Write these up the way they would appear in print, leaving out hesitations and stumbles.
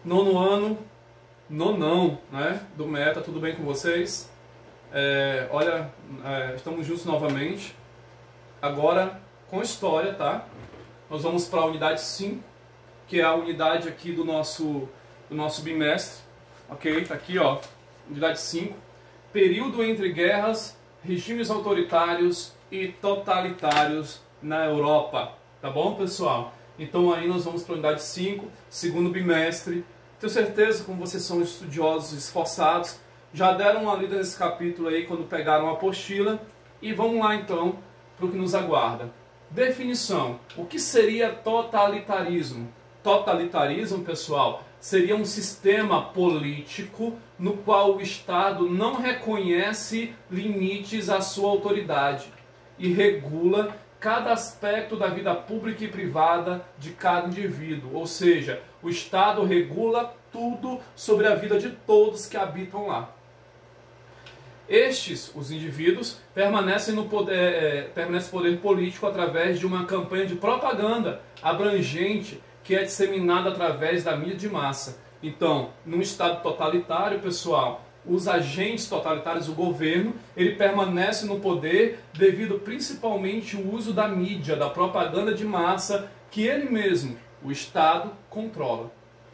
Nono ano, nonão, né, do Meta, tudo bem com vocês? Estamos juntos novamente, agora com história, tá? Nós vamos para a unidade 5, que é a unidade aqui do nosso bimestre, ok? Tá aqui, ó, unidade 5, período entre guerras, regimes autoritários e totalitários na Europa, tá bom, pessoal? Então aí nós vamos para a unidade 5, segundo bimestre. Tenho certeza, como vocês são estudiosos esforçados, já deram uma lida nesse capítulo aí quando pegaram a apostila. E vamos lá então para o que nos aguarda. Definição. O que seria totalitarismo? Totalitarismo, pessoal, seria um sistema político no qual o Estado não reconhece limites à sua autoridade e regula cada aspecto da vida pública e privada de cada indivíduo. Ou seja, o Estado regula tudo sobre a vida de todos que habitam lá. Os indivíduos, permanecem no poder político através de uma campanha de propaganda abrangente que é disseminada através da mídia de massa. Então, num Estado totalitário, pessoal, os agentes totalitários, o governo, ele permanece no poder devido principalmente ao uso da mídia, da propaganda de massa, que ele mesmo, o Estado, controla.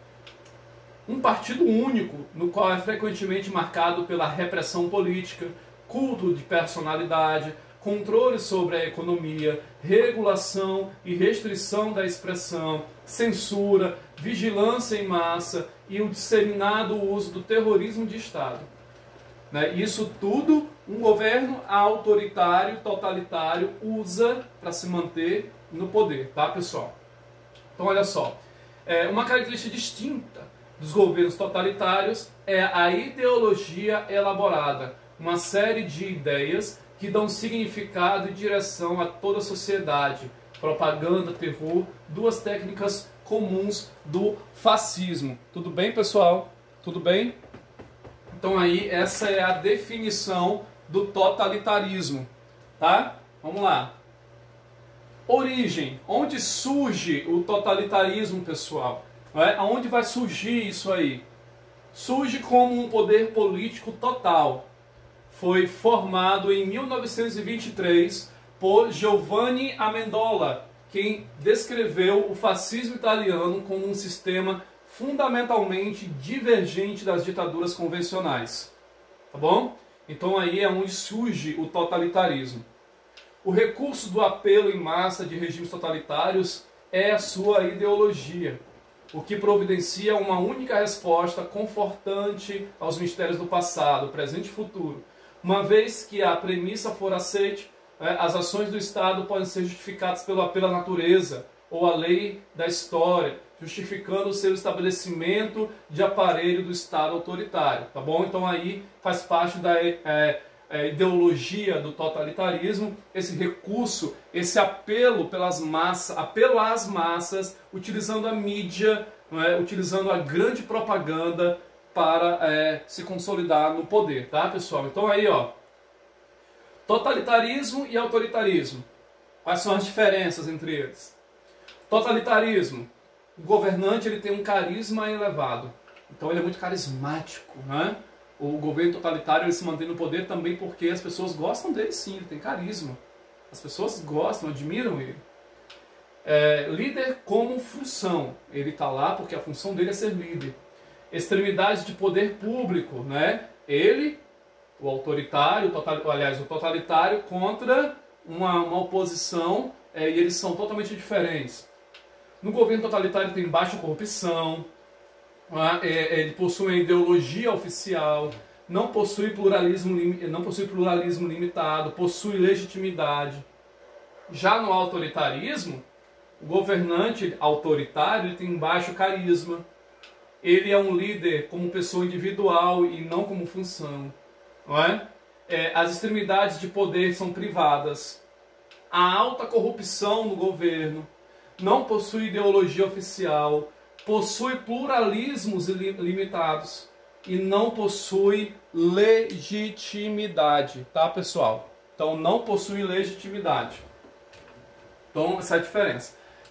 Um partido único, no qual é frequentemente marcado pela repressão política, culto de personalidade, controle sobre a economia, regulação e restrição da expressão, censura, vigilância em massa e o disseminado uso do terrorismo de Estado. Isso tudo um governo autoritário, totalitário, usa para se manter no poder, tá, pessoal? Então, olha só, uma característica distinta dos governos totalitários é a ideologia elaborada, uma série de ideias que dão significado e direção a toda a sociedade. Propaganda, terror, duas técnicas comuns do fascismo. Tudo bem, pessoal? Tudo bem? Então aí, essa é a definição do totalitarismo, tá? Vamos lá. Origem. Onde surge o totalitarismo, pessoal? Aonde vai surgir isso aí? Surge como um poder político total. Foi formado em 1923 por Giovanni Amendola, quem descreveu o fascismo italiano como um sistema fundamentalmente divergente das ditaduras convencionais. Tá bom? Então aí é onde surge o totalitarismo. O recurso do apelo em massa de regimes totalitários é a sua ideologia, o que providencia uma única resposta confortante aos mistérios do passado, presente e futuro. Uma vez que a premissa for aceite, as ações do Estado podem ser justificadas pelo apelo à natureza ou à lei da história, justificando o seu estabelecimento de aparelho do Estado autoritário, tá bom? Então aí faz parte da ideologia do totalitarismo, esse recurso, esse apelo pelas massas, apelo às massas, utilizando a mídia, utilizando a grande propaganda para se consolidar no poder, tá, pessoal? Então aí, ó, totalitarismo e autoritarismo. Quais são as diferenças entre eles? Totalitarismo. O governante, ele tem um carisma elevado. Então ele é muito carismático, né? O governo totalitário, ele se mantém no poder também porque as pessoas gostam dele, sim, ele tem carisma. As pessoas gostam, admiram ele. Líder como função. Ele está lá porque a função dele é ser líder. Extremidades de poder público, né? Ele, o autoritário, o totalitário contra uma oposição, e eles são totalmente diferentes. No governo totalitário tem baixa corrupção, ele possui uma ideologia oficial, não possui pluralismo limitado, possui legitimidade. Já no autoritarismo, o governante autoritário ele tem baixo carisma. Ele é um líder como pessoa individual e não como função. Não é? As extremidades de poder são privadas. Há alta corrupção no governo. Não possui ideologia oficial. Possui pluralismos limitados. E não possui legitimidade. Tá, pessoal? Então, não possui legitimidade. Então, essa é a diferença.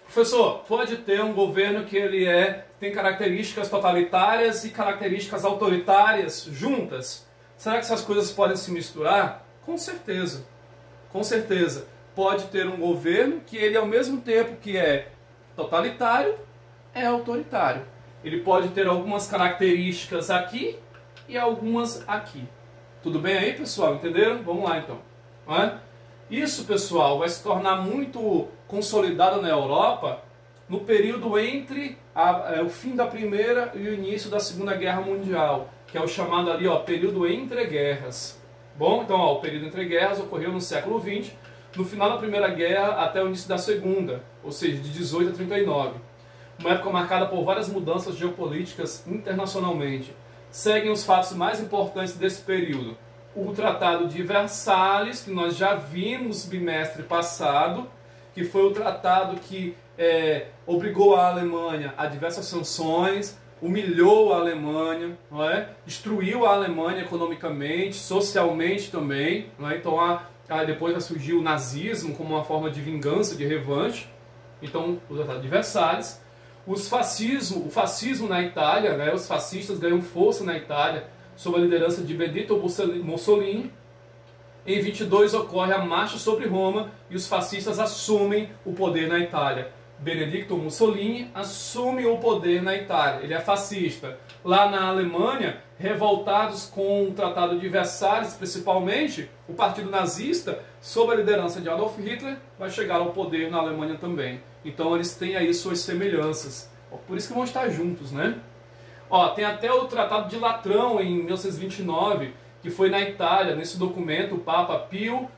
Professor, pode ter um governo que ele tem características totalitárias e características autoritárias juntas? Será que essas coisas podem se misturar? Com certeza. Com certeza. Pode ter um governo que ele, ao mesmo tempo que é totalitário, é autoritário. Ele pode ter algumas características aqui e algumas aqui. Tudo bem aí, pessoal? Entenderam? Vamos lá, então. Não é? Isso, pessoal, vai se tornar muito consolidado na Europa no período entre o fim da Primeira e o início da Segunda Guerra Mundial, que é o chamado ali, ó, período entre guerras. Bom, então, ó, o período entre guerras ocorreu no século XX, no final da Primeira Guerra até o início da Segunda, ou seja, de 18 a 39. Uma época marcada por várias mudanças geopolíticas internacionalmente. Seguem os fatos mais importantes desse período. O Tratado de Versalhes, que nós já vimos no bimestre passado, que foi o tratado que obrigou a Alemanha a diversas sanções, humilhou a Alemanha, não é? Destruiu a Alemanha economicamente, socialmente também. Não é? Então depois vai surgir o nazismo como uma forma de vingança, de revanche. Então, o Tratado de Versalhes. O fascismo na Itália, né? Os fascistas ganham força na Itália sob a liderança de Benito Mussolini. Em 22 ocorre a Marcha sobre Roma e os fascistas assumem o poder na Itália. Benedetto Mussolini assume o poder na Itália, ele é fascista. Lá na Alemanha, revoltados com o Tratado de Versalhes, principalmente, o Partido Nazista, sob a liderança de Adolf Hitler, vai chegar ao poder na Alemanha também. Então eles têm aí suas semelhanças. Por isso que vão estar juntos, né? Ó, tem até o Tratado de Latrão, em 1929, que foi na Itália. Nesse documento, o Papa Pio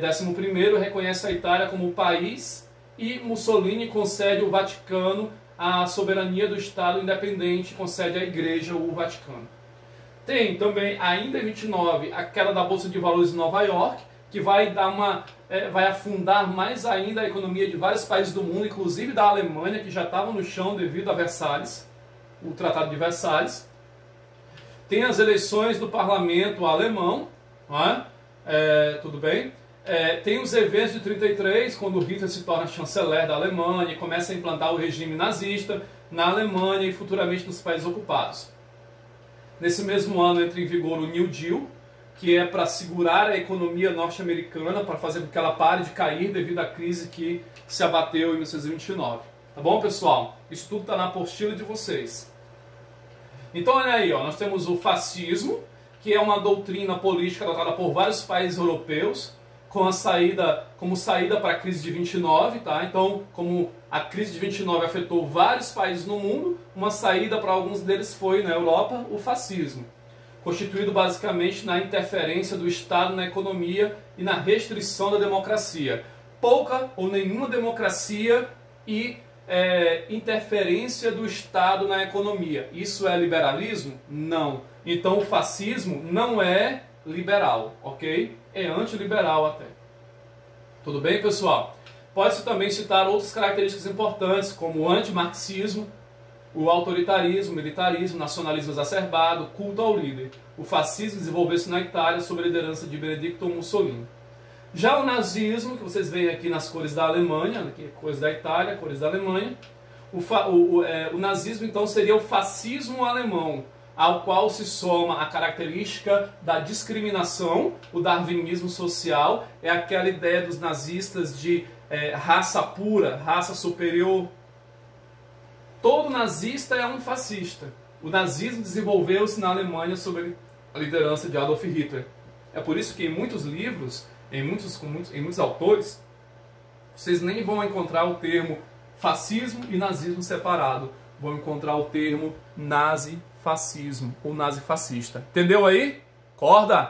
XI reconhece a Itália como país e Mussolini concede ao Vaticano a soberania do Estado independente, concede à Igreja o Vaticano. Tem também, ainda em 29, a queda da Bolsa de Valores em Nova York, que vai vai afundar mais ainda a economia de vários países do mundo, inclusive da Alemanha, que já estavam no chão devido a Versalhes, o Tratado de Versalhes. Tem as eleições do parlamento alemão, não é? Tudo bem? Tem os eventos de 33, quando Hitler se torna chanceler da Alemanha e começa a implantar o regime nazista na Alemanha e futuramente nos países ocupados. Nesse mesmo ano entra em vigor o New Deal, que é para segurar a economia norte-americana, para fazer com que ela pare de cair devido à crise que se abateu em 1929. Tá bom, pessoal? Isso tudo está na apostila de vocês. Então, olha aí, ó, nós temos o fascismo, que é uma doutrina política adotada por vários países europeus, como saída para a crise de 29, tá? Então, como a crise de 29 afetou vários países no mundo, uma saída para alguns deles foi, na Europa, o fascismo, constituído basicamente na interferência do Estado na economia e na restrição da democracia. Pouca ou nenhuma democracia e interferência do Estado na economia. Isso é liberalismo? Não. Então o fascismo não é liberal, ok? É antiliberal até. Tudo bem, pessoal? Pode-se também citar outras características importantes, como o antimarxismo, o autoritarismo, militarismo, nacionalismo exacerbado, culto ao líder. O fascismo desenvolveu-se na Itália sob a liderança de Benedetto Mussolini. Já o nazismo, que vocês veem aqui nas cores da Alemanha, aqui, cores da Itália, cores da Alemanha, o nazismo então seria o fascismo alemão, ao qual se soma a característica da discriminação, o darwinismo social, é aquela ideia dos nazistas de raça pura, raça superior. Todo nazista é um fascista. O nazismo desenvolveu-se na Alemanha sob a liderança de Adolf Hitler. É por isso que em muitos livros, em muitos autores, vocês nem vão encontrar o termo fascismo e nazismo separado. Vão encontrar o termo nazifascismo ou nazifascista. Entendeu aí? Corda?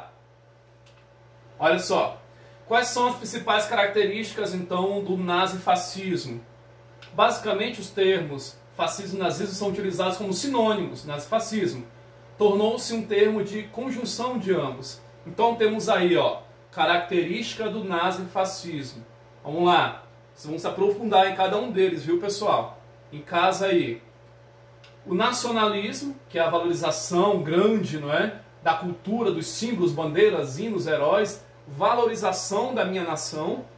Olha só. Quais são as principais características, então, do nazifascismo? Basicamente, os termos fascismo e nazismo são utilizados como sinônimos. Nazifascismo tornou-se um termo de conjunção de ambos. Então, temos aí, ó, característica do nazifascismo. Vamos lá. Vamos se aprofundar em cada um deles, viu, pessoal? Em casa aí. O nacionalismo, que é a valorização grande, não é, da cultura, dos símbolos, bandeiras, hinos, heróis, valorização da minha nação.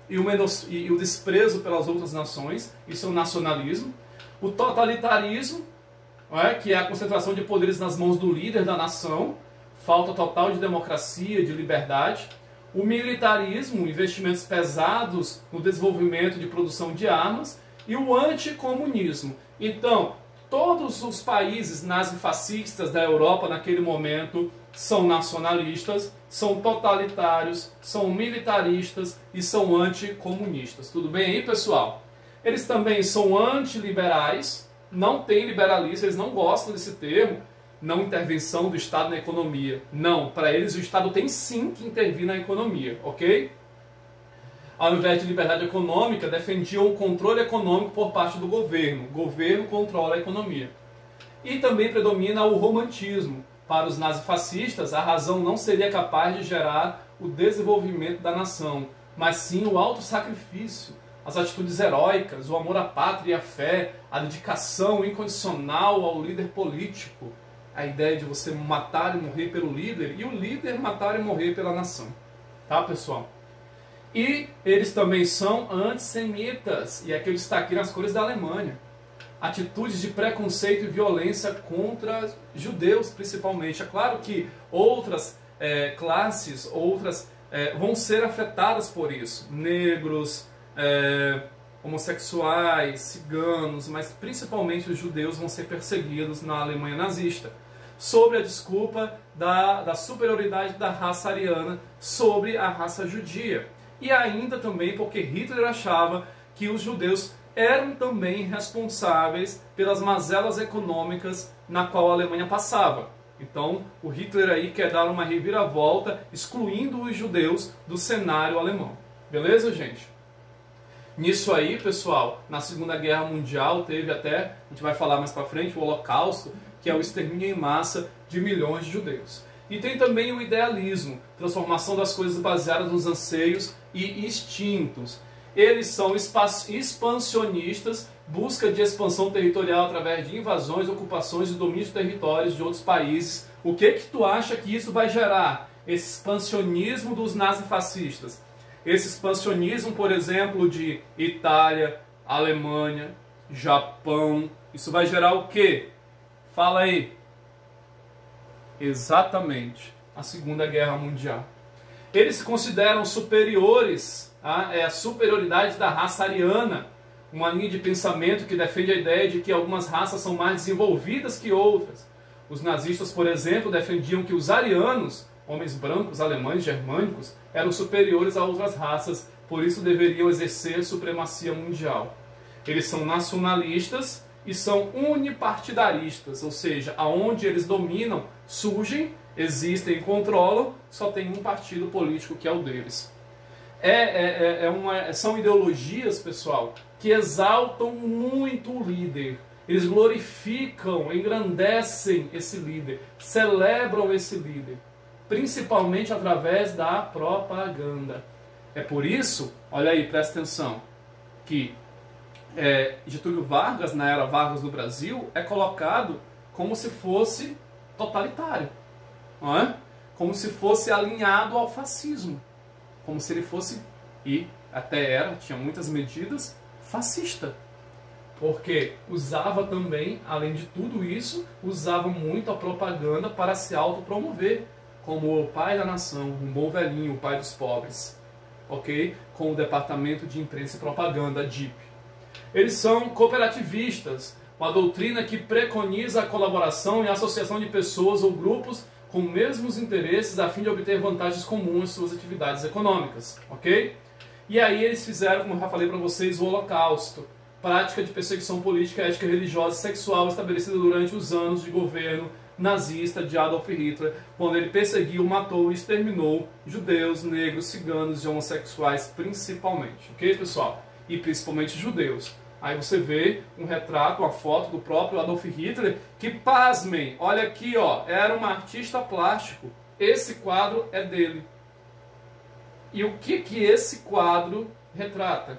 e o desprezo pelas outras nações, isso é o nacionalismo. O totalitarismo, que é a concentração de poderes nas mãos do líder da nação, falta total de democracia, de liberdade. O militarismo, investimentos pesados no desenvolvimento de produção de armas. E o anticomunismo. Então, todos os países nazifascistas da Europa naquele momento são nacionalistas, são totalitários, são militaristas e são anticomunistas. Tudo bem aí, pessoal? Eles também são antiliberais, não têm liberalismo, eles não gostam desse termo, não intervenção do Estado na economia. Não, para eles o Estado tem sim que intervir na economia, ok? Ao invés de liberdade econômica, defendiam o controle econômico por parte do governo. O governo controla a economia. E também predomina o romantismo. Para os nazifascistas, a razão não seria capaz de gerar o desenvolvimento da nação, mas sim o autossacrifício, as atitudes heróicas, o amor à pátria e à fé, a dedicação incondicional ao líder político, a ideia de você matar e morrer pelo líder, e o líder matar e morrer pela nação. Tá, pessoal? E eles também são antissemitas, e aqui eu destaquei nas cores da Alemanha. Atitudes de preconceito e violência contra judeus, principalmente. É claro que outras classes, vão ser afetadas por isso. Negros, homossexuais, ciganos, mas principalmente os judeus vão ser perseguidos na Alemanha nazista, sob a desculpa da superioridade da raça ariana sobre a raça judia. E ainda também porque Hitler achava que os judeus eram também responsáveis pelas mazelas econômicas na qual a Alemanha passava. Então, o Hitler aí quer dar uma reviravolta, excluindo os judeus do cenário alemão. Beleza, gente? Nisso aí, pessoal, na Segunda Guerra Mundial teve até, a gente vai falar mais pra frente, o Holocausto, que é o extermínio em massa de milhões de judeus. E tem também o idealismo, transformação das coisas baseadas nos anseios e instintos. Eles são expansionistas, busca de expansão territorial através de invasões, ocupações e domínio de territórios de outros países. O que tu acha que isso vai gerar? Esse expansionismo dos nazifascistas. Esse expansionismo, por exemplo, de Itália, Alemanha, Japão. Isso vai gerar o quê? Fala aí. Exatamente, a Segunda Guerra Mundial. Eles se consideram superiores, a superioridade da raça ariana, uma linha de pensamento que defende a ideia de que algumas raças são mais desenvolvidas que outras. Os nazistas, por exemplo, defendiam que os arianos, homens brancos, alemães, germânicos, eram superiores a outras raças, por isso deveriam exercer supremacia mundial. Eles são nacionalistas e são unipartidaristas, ou seja, aonde eles dominam, surgem, existem e controlam, só tem um partido político que é o deles. São ideologias, pessoal, que exaltam muito o líder. Eles glorificam, engrandecem esse líder, celebram esse líder, principalmente através da propaganda. É por isso, olha aí, presta atenção, que Getúlio Vargas, na era Vargas do Brasil, é colocado como se fosse totalitário, não é? Como se fosse alinhado ao fascismo, como se ele fosse, e até tinha muitas medidas, fascista, porque usava também, além de tudo isso, usava muito a propaganda para se autopromover, como o pai da nação, um bom velhinho, o pai dos pobres, ok? Com o Departamento de Imprensa e Propaganda, DIP. Eles são cooperativistas, uma doutrina que preconiza a colaboração e a associação de pessoas ou grupos com os mesmos interesses a fim de obter vantagens comuns em suas atividades econômicas, ok? E aí eles fizeram, como eu já falei para vocês, o Holocausto, prática de perseguição política, ética religiosa e sexual estabelecida durante os anos de governo nazista de Adolf Hitler, quando ele perseguiu, matou e exterminou judeus, negros, ciganos e homossexuais principalmente, ok, pessoal? E principalmente judeus. Aí você vê um retrato, uma foto do próprio Adolf Hitler, que, pasmem, olha aqui, ó, era um artista plástico. Esse quadro é dele. E o que esse quadro retrata?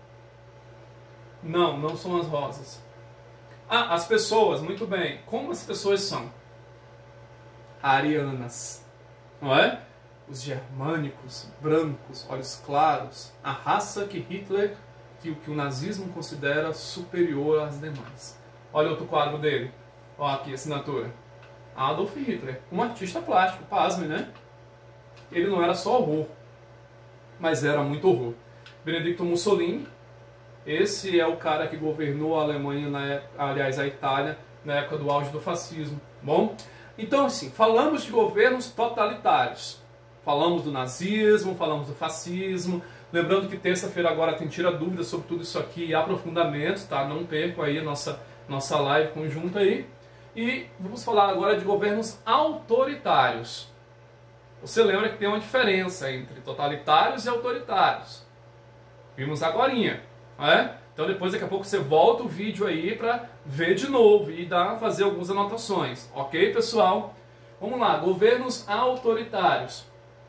Não são as rosas. Ah, as pessoas, muito bem. Como as pessoas são? Arianas, não é? os germânicos, brancos, olhos claros, a raça que Hitler, que o nazismo considera superior às demais. Olha outro quadro dele. Olha aqui a assinatura. Adolf Hitler, um artista plástico, pasme, né? Ele não era só horror, mas era muito horror. Benedetto Mussolini, esse é o cara que governou a Alemanha, aliás, a Itália, na época do auge do fascismo. Bom, então assim, falamos de governos totalitários. Falamos do nazismo, falamos do fascismo. Lembrando que terça-feira agora tem Tira Dúvidas sobre tudo isso aqui e aprofundamentos, tá? Não percam aí a nossa live conjunta aí. E vamos falar agora de governos autoritários. Você lembra que tem uma diferença entre totalitários e autoritários. Vimos agorinha, não é? Então depois, daqui a pouco, você volta o vídeo aí para ver de novo e fazer algumas anotações. Ok, pessoal? Vamos lá, governos autoritários.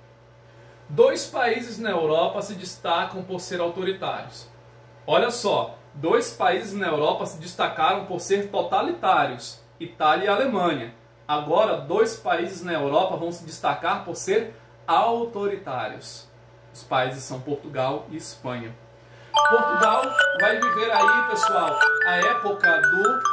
2 países na Europa se destacam por ser autoritários. Olha só, 2 países na Europa se destacaram por ser totalitários, Itália e Alemanha. Agora, 2 países na Europa vão se destacar por ser autoritários. Os países são Portugal e Espanha. Portugal vai viver aí, pessoal, a época do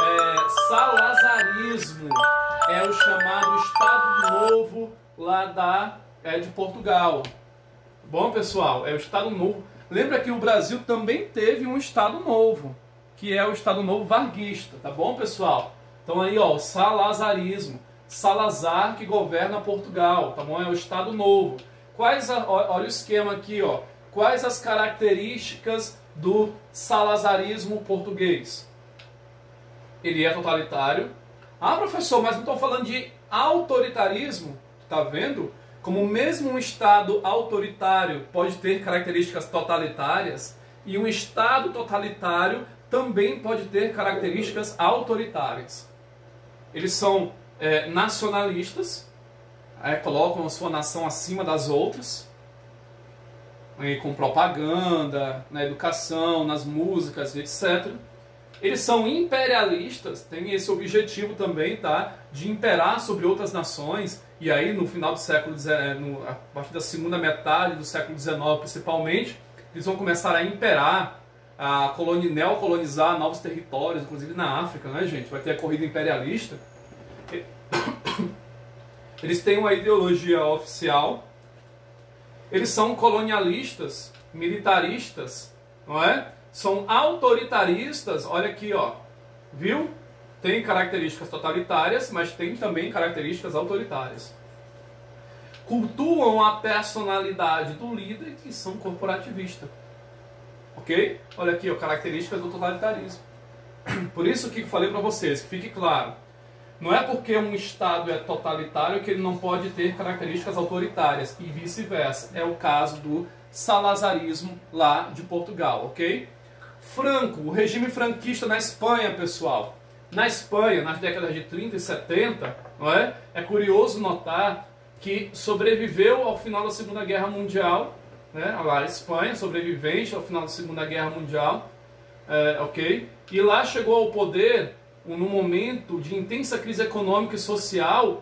salazarismo. É o chamado Estado Novo lá de Portugal. Bom, pessoal, é o Estado Novo. Lembra que o Brasil também teve um Estado Novo, que é o Estado Novo varguista, tá bom, pessoal? Então aí, ó, o salazarismo. Salazar que governa Portugal, tá bom? É o Estado Novo. Olha o esquema aqui, ó. Quais as características do salazarismo português? Ele é totalitário. Ah, professor, mas não estou falando de autoritarismo. Tá vendo? Como mesmo um Estado autoritário pode ter características totalitárias, e um Estado totalitário também pode ter características autoritárias. Eles são nacionalistas, colocam a sua nação acima das outras, com propaganda, na educação, nas músicas, etc. Eles são imperialistas, têm esse objetivo também, tá, de imperar sobre outras nações, e aí no final do século XIX, a partir da segunda metade do século XIX principalmente, eles vão começar a imperar, a neocolonizar novos territórios, inclusive na África, né, gente? Vai ter a corrida imperialista. Eles têm uma ideologia oficial. Eles são colonialistas, militaristas, não é? São autoritaristas, olha aqui, ó. Viu? Tem características totalitárias, mas tem também características autoritárias. Cultuam a personalidade do líder e são corporativistas. Ok? Olha aqui, ó, características do totalitarismo. Por isso que eu falei para vocês, que fique claro. Não é porque um Estado é totalitário que ele não pode ter características autoritárias, e vice-versa. É o caso do salazarismo lá de Portugal, ok? Franco, o regime franquista na Espanha, pessoal. Na Espanha, nas décadas de 30 e 70, não é? É curioso notar que sobreviveu ao final da Segunda Guerra Mundial, né? Lá a Espanha, sobrevivente ao final da Segunda Guerra Mundial, ok? E lá chegou ao poder, num momento de intensa crise econômica e social,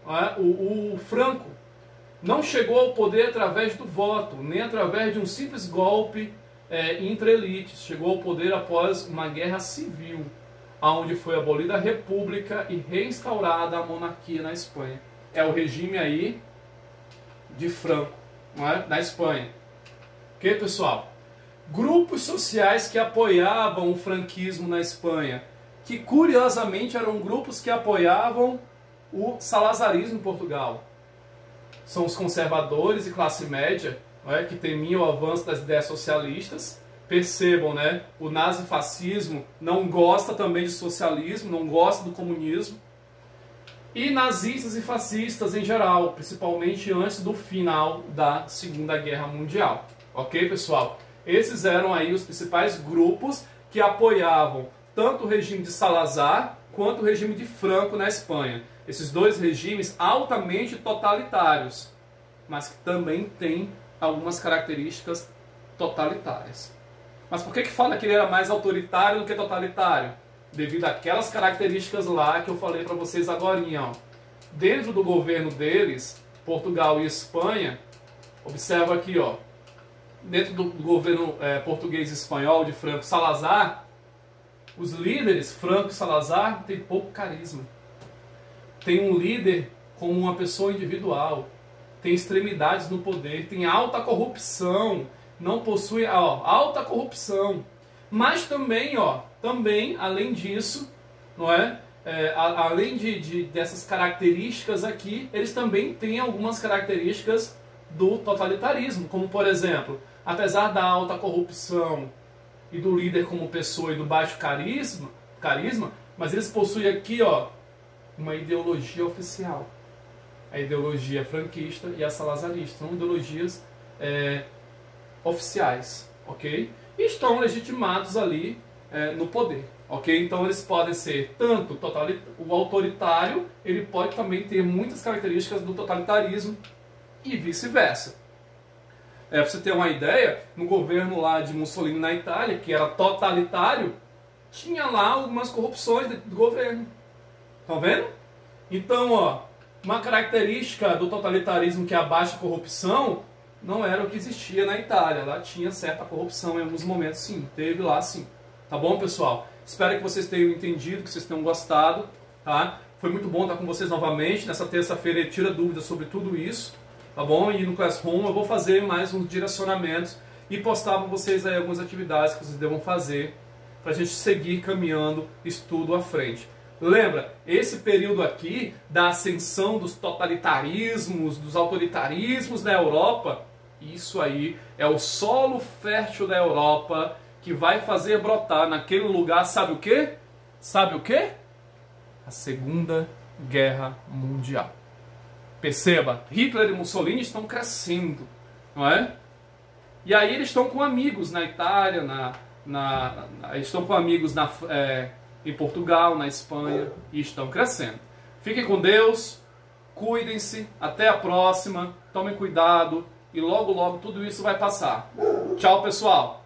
o Franco não chegou ao poder através do voto, nem através de um simples golpe entre elites. Chegou ao poder após uma guerra civil, onde foi abolida a república e reinstaurada a monarquia na Espanha. É o regime aí de Franco, não é? Na Espanha. Ok, pessoal? Grupos sociais que apoiavam o franquismo na Espanha, que curiosamente eram grupos que apoiavam o salazarismo em Portugal. São os conservadores e classe média, não é, que temiam o avanço das ideias socialistas. Percebam, né? O nazifascismo não gosta também de socialismo, não gosta do comunismo. E nazistas e fascistas em geral, principalmente antes do final da Segunda Guerra Mundial. Ok, pessoal? Esses eram aí os principais grupos que apoiavam tanto o regime de Salazar quanto o regime de Franco na Espanha. Esses dois regimes altamente totalitários, mas que também têm algumas características totalitárias. Mas por que fala que ele era mais autoritário do que totalitário? Devido àquelas características lá que eu falei para vocês agora. Dentro do governo deles, Portugal e Espanha, observa aqui, ó, dentro do governo português e espanhol de Franco Salazar, os líderes, Franco e Salazar, têm pouco carisma. Tem um líder como uma pessoa individual, tem extremidades no poder, tem alta corrupção, não possui alta corrupção. Mas também, além disso, não é? Além dessas características aqui, eles também têm algumas características do totalitarismo, como por exemplo, apesar da alta corrupção e do líder como pessoa e do baixo carisma, mas eles possuem aqui, uma ideologia oficial. A ideologia franquista e a salazarista. São ideologias oficiais, ok? E estão legitimados ali no poder, ok? Então eles podem ser tanto o autoritário, ele pode também ter muitas características do totalitarismo e vice-versa. Para você ter uma ideia, no governo lá de Mussolini na Itália, que era totalitário, tinha lá algumas corrupções do governo. Estão vendo? Então, uma característica do totalitarismo que é a baixa corrupção não era o que existia na Itália. Lá tinha certa corrupção em alguns momentos, sim. Teve lá, sim. Tá bom, pessoal? Espero que vocês tenham entendido, que vocês tenham gostado. Tá? Foi muito bom estar com vocês novamente. Nessa terça-feira, tira dúvidas sobre tudo isso. Tá bom? E no Classroom eu vou fazer mais uns direcionamentos e postar para vocês aí algumas atividades que vocês devam fazer para a gente seguir caminhando estudo à frente. Lembra, esse período aqui da ascensão dos totalitarismos, dos autoritarismos na Europa, isso aí é o solo fértil da Europa que vai fazer brotar naquele lugar, sabe o quê? Sabe o quê? A Segunda Guerra Mundial. Perceba, Hitler e Mussolini estão crescendo, não é? E aí eles estão com amigos na Itália, eles estão com amigos em Portugal, na Espanha, e estão crescendo. Fiquem com Deus, cuidem-se, até a próxima, tomem cuidado, e logo logo tudo isso vai passar. Tchau, pessoal!